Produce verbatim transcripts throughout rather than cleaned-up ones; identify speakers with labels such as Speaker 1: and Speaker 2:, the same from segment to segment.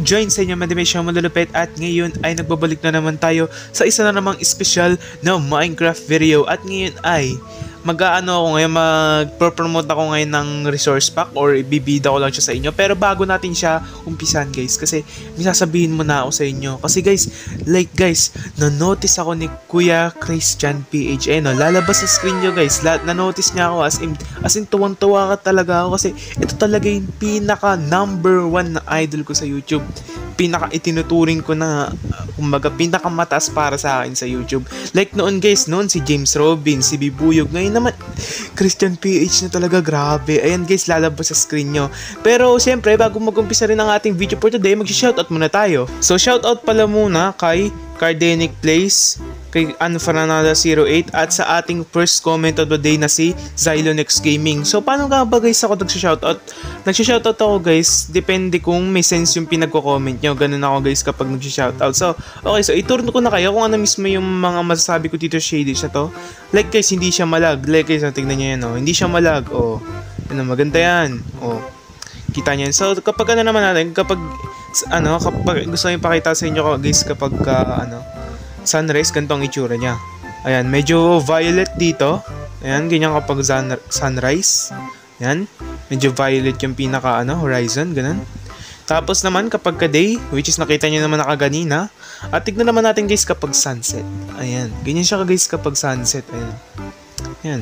Speaker 1: join sa inyo Madimensya Malulupit at ngayon ay nagbabalik na naman tayo sa isa na namang special na Minecraft video at ngayon ay mag-aano ako ngayon, mag-promote ako ngayon ng resource pack or ibibida ko lang siya sa inyo. Pero bago natin siya umpisan guys, kasi may sasabihin muna ako sa inyo. Kasi guys, like guys, na-notice ako ni Kuya Christian P H. Eh no, lalabas sa screen nyo guys, na-notice niya ako as in, as in tuwang-tuwa ka talaga ako kasi ito talaga yung pinaka number one na idol ko sa YouTube. Pinaka itinuturing ko na, kumbaga, pinaka mataas para sa akin sa YouTube. Like noon guys, noon si James Robin, si Bibuyog, ngayon naman Christian P H na talaga, grabe. Ayan guys, lalabas sa screen nyo. Pero siyempre, bago mag-umpisa rin ang ating video for today, mag-shoutout muna tayo. So shoutout pala muna kay Cardenic Place, kay Anfaranada zero eight at sa ating first comment of the day na si Zylonex Gaming. So paano nga ba guys ako nagsha-shoutout? Nagsha-shoutout ako guys, depende kung may sense yung pinagko-comment nyo. Ganun ako guys kapag nagsha-shoutout. So okay, so iturno ko na kayo kung ano mismo yung mga masasabi ko dito shaders na to. Like guys, hindi siya malag. Like guys, tingnan nyo yan oh. Hindi siya malag. Oh, ano, maganda yan. Oh, kita nyo yan. So kapag ano naman natin, kapag ano, kapag gusto nyo ipakita sa inyo guys, kapag uh, ano, sunrise, ganito ang itsura niya. Ayan, medyo violet dito. Ayan, ganyan kapag sun sunrise. Ayan, medyo violet yung pinaka ano, horizon, ganun. Tapos naman kapag ka day, which is nakita nyo naman nakaganina. At tignan naman natin guys kapag sunset. Ayan, ganyan siya guys kapag sunset. Ayan. Ayan.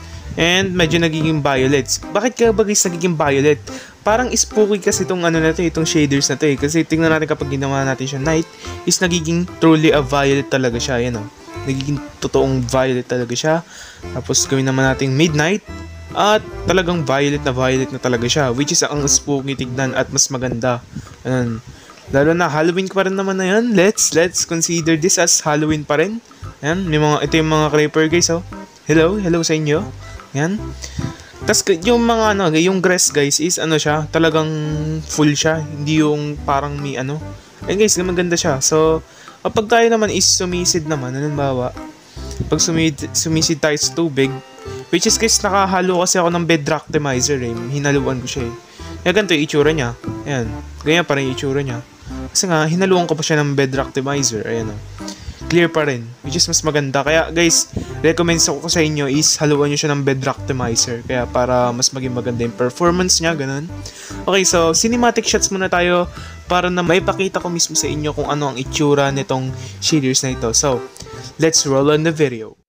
Speaker 1: And medyo nagiging violet. Bakit ka ba guys nagiging violet? Parang spooky kasi itong ano na to, itong shaders na to eh. Kasi tingnan natin kapag ginawa natin siya night, is nagiging truly a violet talaga siya. Ayan o. Nagiging totoong violet talaga siya. Tapos gawin naman natin midnight. At talagang violet na violet na talaga siya. Which is ang spooky tignan at mas maganda. Ayan. Lalo na Halloween pa rin naman na yan. Let's, let's consider this as Halloween pa rin. Ayan. May mga, ito yung mga creeper guys oh. Hello, hello sa inyo. Yan. Tapos yung mga ano, yung grass guys is ano siya, talagang full siya, hindi yung parang may ano. Ayun guys, maganda siya. So, kapag tayo naman is sumisid naman, halimbawa, pag sumid, sumisid tayo sa tubig, which is guys, nakahalo kasi ako ng bedrock optimizer eh, hinaluan ko siya eh. Kaya ganito yung itsura niya. Ayan, ganyan pa rin yung itsura niya. Kasi nga, hinaluan ko pa siya ng bedrock optimizer, ayan o. Clear pa rin, which is mas maganda. Kaya guys, recommend ko sa inyo is haluan nyo siya ng bedrock optimizer. Kaya para mas maging maganda yung performance niya, ganun. Okay, so cinematic shots muna tayo para na maipakita ko mismo sa inyo kung ano ang itsura nitong shaders na ito. So, let's roll on the video.